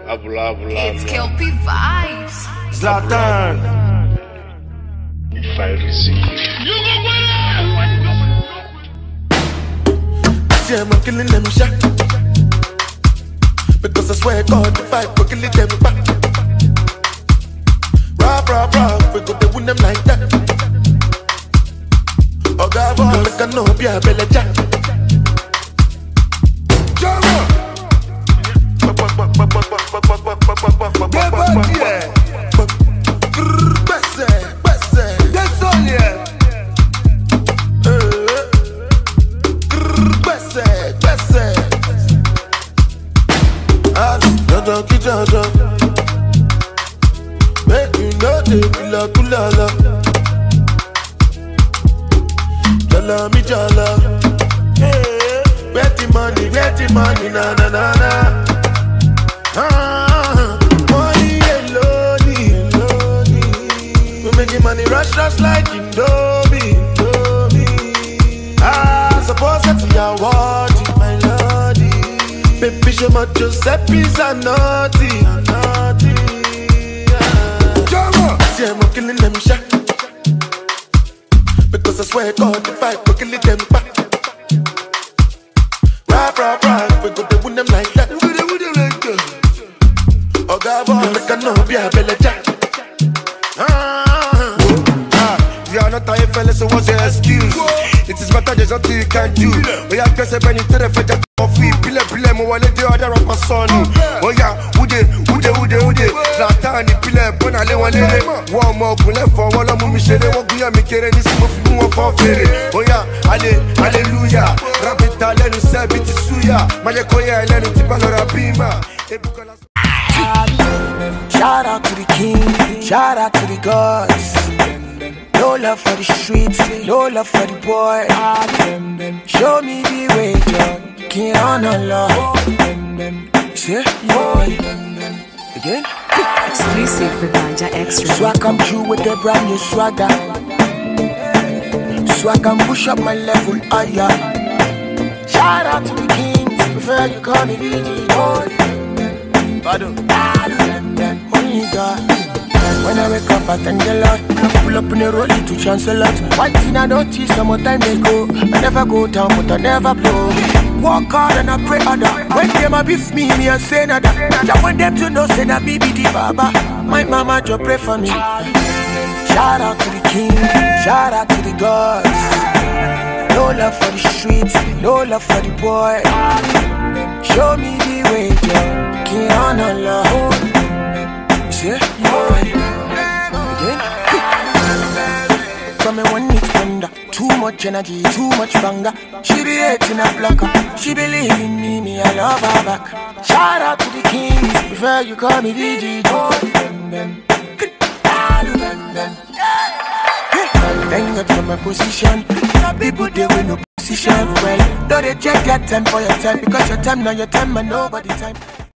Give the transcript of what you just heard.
It's Kelpie Vibes. Zlatan. If I receive. See, I'm killing them shot. Because I swear God, if I go killing them back. Rah, we go to win them like that. Oh God, make a no be a belly jack. Make you know they feel a kulala. Jala mi jala. Where the money, na na na na. Money alone. We making money rush like Indomie. Suppose that's your word, my lordy. Baby, show my Giuseppe's a naughty. See, I'm killing them shot. Because I swear God, if I go killing them back. Rah, we go to win them like that. Oh God, make a no be a belly jack. You are not a fella, so what's your excuse? It is better there's nothing you can do. We are just a penny to the fed coffee. Pile, mo wale the other of my son. Oh yeah, ude. Zlatan ni pile, bona le wale. One more pule for one of me share. What we are making this move for fere. Oh yeah, hallelujah. Rapid talent, say bit suya. Majekoya, lenu tipalora bima. Shout out to the king, shout out to the gods. No love for the streets, no love for the boy. Show me the way, John. King on Allah. See? Again? Exclusive for Ganja Extra. Swag come through with the brand new swagger. Swag can push up my level higher. Shout out to the kings, prefer you call me VG boy. Only God. When I wake up, I thank the Lord. I pull up in a rollie to chance a lot. One thing I notice, some more time they go. I never go down, but I never blow. Walk hard and I pray harder. When them a beef me I say nada. I want them to know, say that me be the baba. My mama just pray for me. Shout out to the king, shout out to the gods. No love for the streets, no love for the boy. Show me the way, Joe. King on Allah. See? From me one need thunder, too much energy, too much banger. She be hating a blocker, she believe in me, I love her back. Shout out to the kings, prefer you call me VG Thank God for my position. Some people they with no position. Well, don't they check that time for your time, because your time now your time and nobody time.